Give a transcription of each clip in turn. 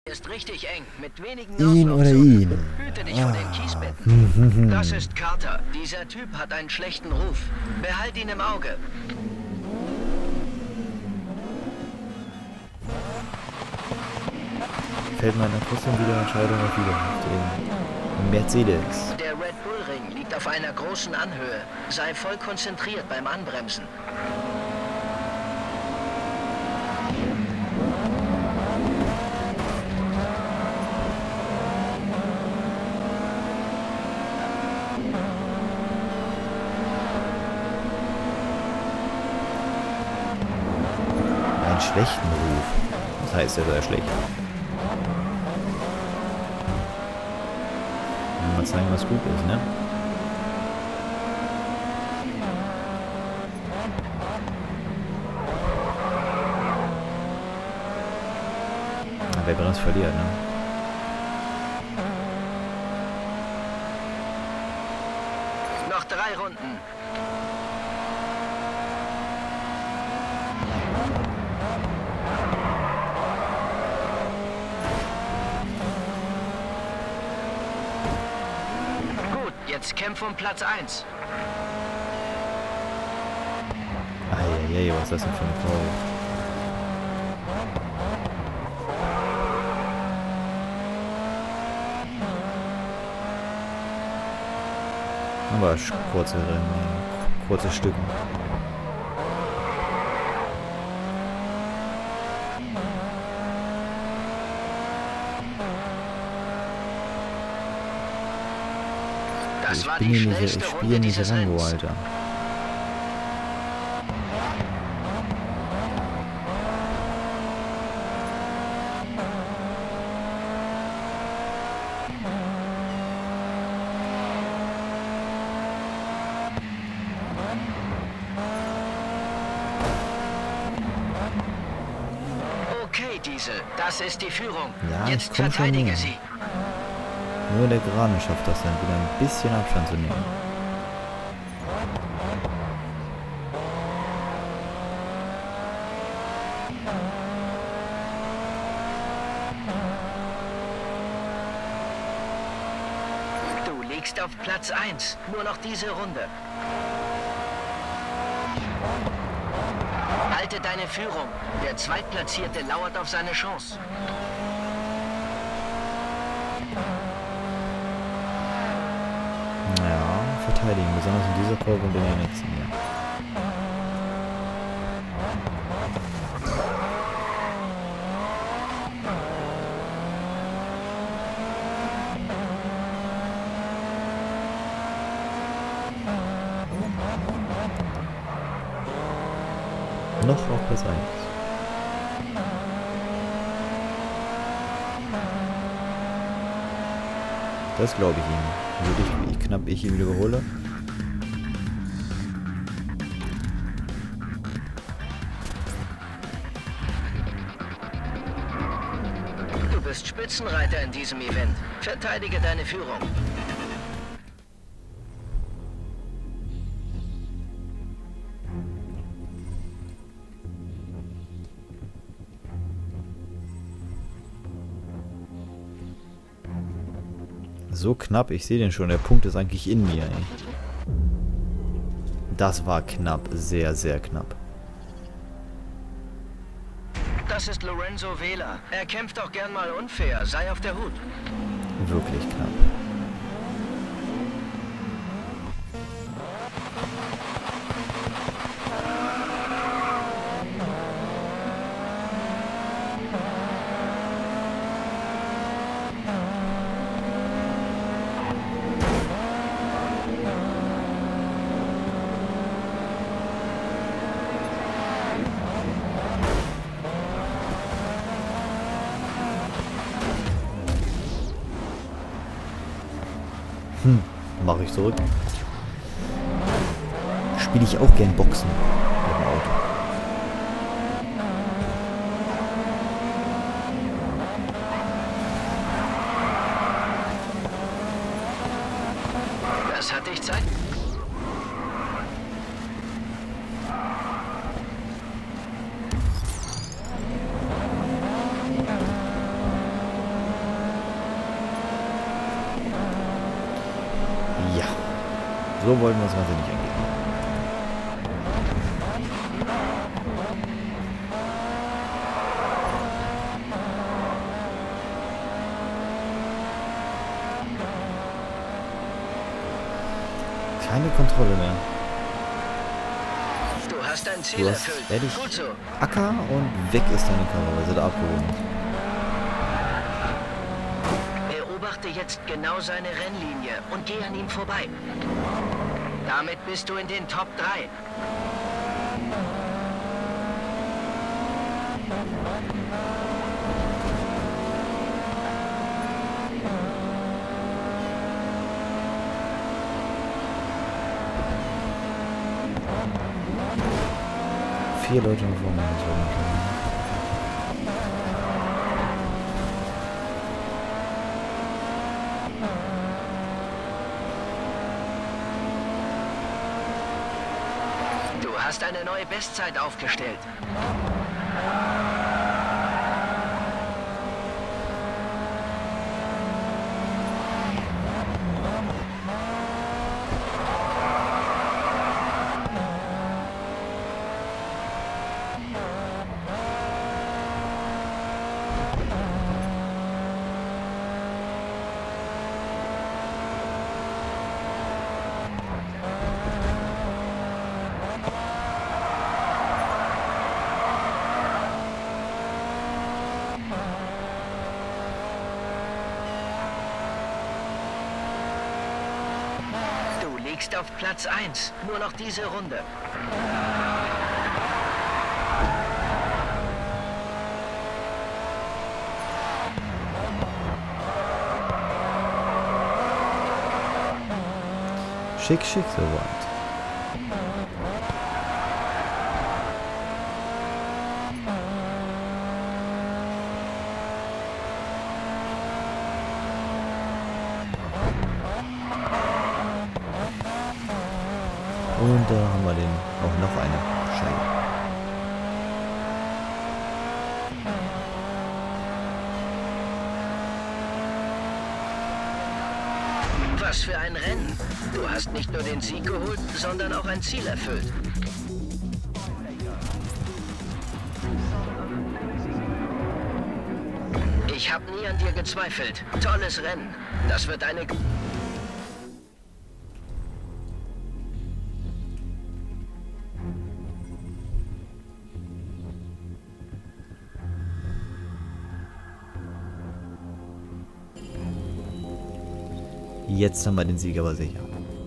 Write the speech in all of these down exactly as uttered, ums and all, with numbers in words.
Ist richtig eng, mit wenigen Ihn oder Notlaufzonen. ihn? Hüte dich Ah. vor den Kiesbetten. Das ist Carter. Dieser Typ hat einen schlechten Ruf. Behalt ihn im Auge. Fällt meine trotzdem wieder Entscheidung auf wieder auf den Mercedes. Der Red Bull Ring liegt auf einer großen Anhöhe. Sei voll konzentriert beim Anbremsen. Einen schlechten Ruf. Das heißt, er sei schlecht. Mal zeigen, was gut ist, ne? Na, wer bremst verliert, ne? Noch drei Runden. Jetzt kämpf um Platz eins. Eieiei, was ist das denn für eine Kurve? Aber kurze Rennen, kurze Stücken. Das Ich war bin die hier nicht, schnellste ich Runde spiele nicht dieses Rango, Rennens. Alter. Okay, Diesel, das ist die Führung. Ja, Jetzt ich komm schon verteidige näher. sie. Nur der Gerade schafft das dann wieder ein bisschen Abstand zu nehmen. Du liegst auf Platz eins. Nur noch diese Runde. Halte deine Führung. Der Zweitplatzierte lauert auf seine Chance. Ja, verteidigen, besonders in dieser Kurve und in der nächsten hier. Noch auf Platz eins. Das glaube ich ihm. Würde ich, wie knapp ich ihn überhole. Du bist Spitzenreiter in diesem Event. Verteidige deine Führung. So knapp, ich sehe den schon. Der Punkt ist eigentlich in mir, ey. Das war knapp, sehr, sehr knapp. Das ist Lorenzo Vela. Er kämpft auch gern mal unfair. Sei auf der Hut. Wirklich knapp. Hm, mache ich zurück. Spiele ich auch gern Boxen mit dem Auto. Das hatte ich Zeit. So wollten wir das Ganze nicht angehen. Keine Kontrolle mehr. Du hast dein Ziel Du hast erfüllt. ehrlich Gut so. Acker und weg ist deine Kamera, weil sie da abgehoben. Beobachte jetzt genau seine Rennlinie und geh an ihm vorbei. Damit bist du in den Top drei. Vier Leute vor mir. Du hast eine neue Bestzeit aufgestellt. Du liegst auf Platz eins. Nur noch diese Runde. Schick, schick, soweit. Und da haben wir den auch noch eine Scheibe. Was für ein Rennen. Du hast nicht nur den Sieg geholt, sondern auch ein Ziel erfüllt. Ich habe nie an dir gezweifelt. Tolles Rennen. Das wird eine... Jetzt haben wir den Sieg aber sicher.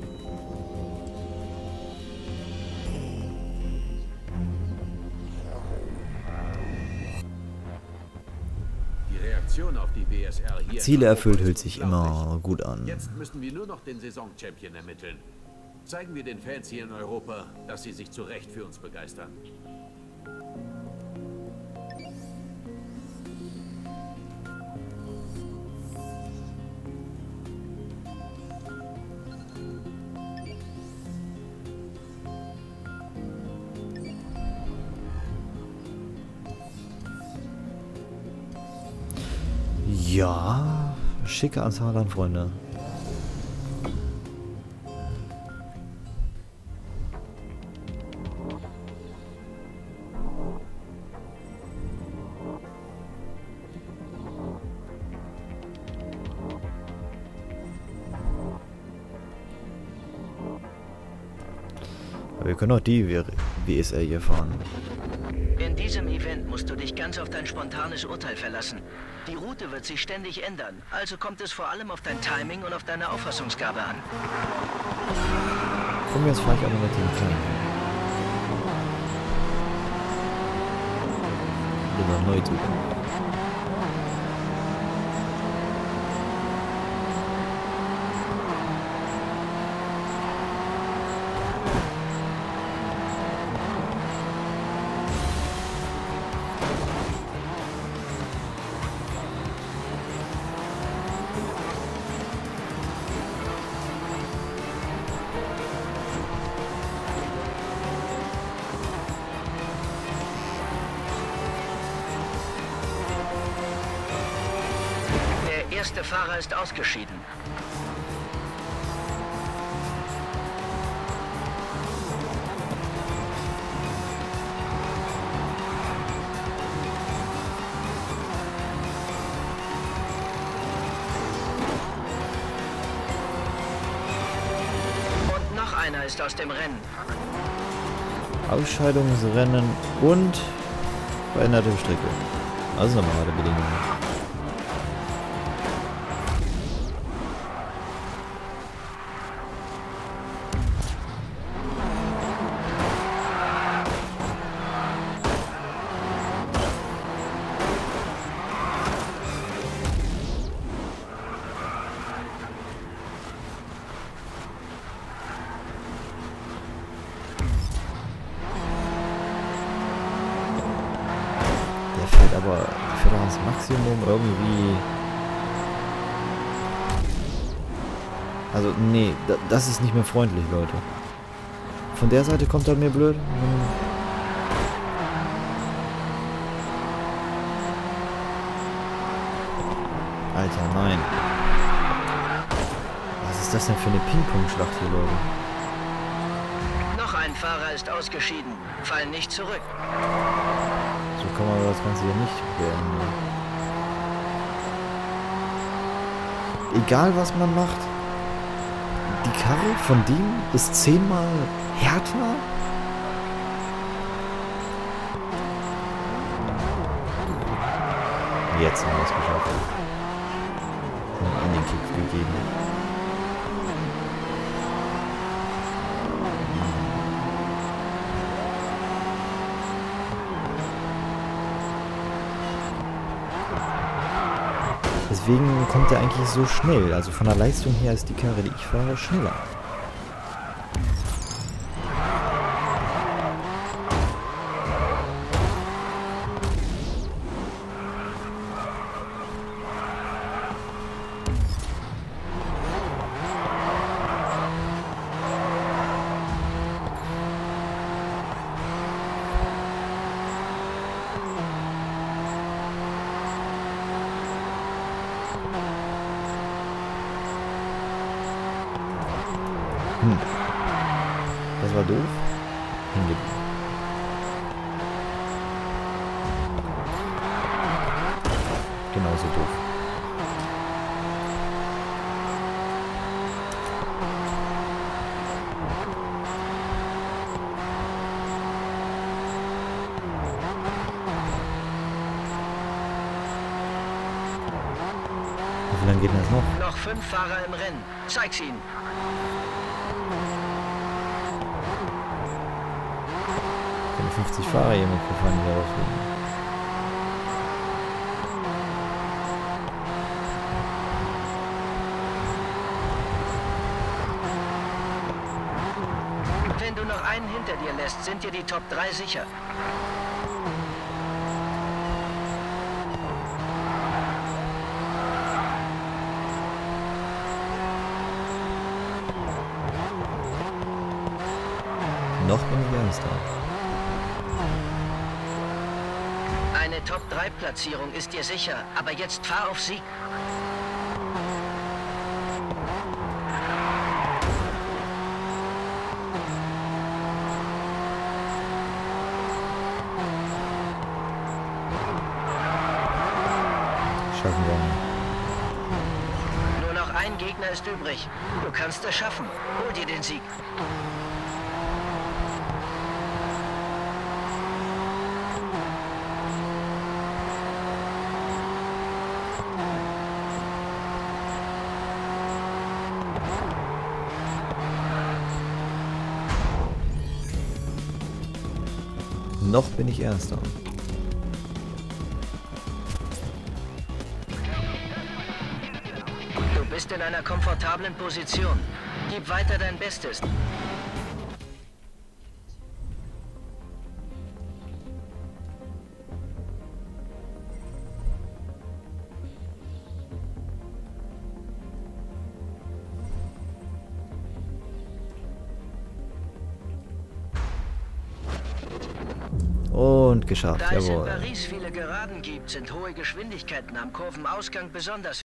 Die Reaktion auf die W S R hier Ziele erfüllt hört sich immer gut an. Jetzt müssen wir nur noch den Saison-Champion ermitteln. Zeigen wir den Fans hier in Europa, dass sie sich zu Recht für uns begeistern. Ja, schicke Anzahl an Freunde. Aber wir können auch die W S R hier fahren. In diesem Event musst du dich ganz auf dein spontanes Urteil verlassen. Die Route wird sich ständig ändern, also kommt es vor allem auf dein Timing und auf deine Auffassungsgabe an. Komm, jetzt fahre ich aber mit dem Kleinen. Lieber neu suchen. Der erste Fahrer ist ausgeschieden. ist aus dem Rennen. Ausscheidungsrennen und veränderte Strecke. Also normale Bedingungen. Aber für das Maximum irgendwie... Also, nee, da, das ist nicht mehr freundlich, Leute. Von der Seite kommt er mir blöd. Alter, nein. Was ist das denn für eine Ping-Pong-Schlacht hier, Leute? Noch ein Fahrer ist ausgeschieden. Fall nicht zurück. So kann man das Ganze hier nicht beenden. Egal was man macht, die Karre von dem ist zehnmal härter. Jetzt haben wir es geschafft. Und an den Kick gegeben. Deswegen kommt er eigentlich so schnell. Also von der Leistung her ist die Karre, die ich fahre, schneller. Hm. Das war doof. Hingeblieben. Genauso doof. Wie lange geht denn das noch? Noch fünf Fahrer im Rennen. Zeig's ihnen. fünfzig Fahrer hier mit gefahren, die darauf liegen. Wenn du noch einen hinter dir lässt, sind dir die Top drei sicher. Noch bin ich ernst da. Eine Top drei Platzierung ist dir sicher, aber jetzt fahr auf Sieg. Schaffen wir nicht. Nur noch ein Gegner ist übrig. Du kannst es schaffen. Hol dir den Sieg. Noch bin ich Erster. Du bist in einer komfortablen Position. Gib weiter dein Bestes. Und geschafft, Da es in jawohl. Paris viele Geraden gibt, sind hohe Geschwindigkeiten am Kurvenausgang besonders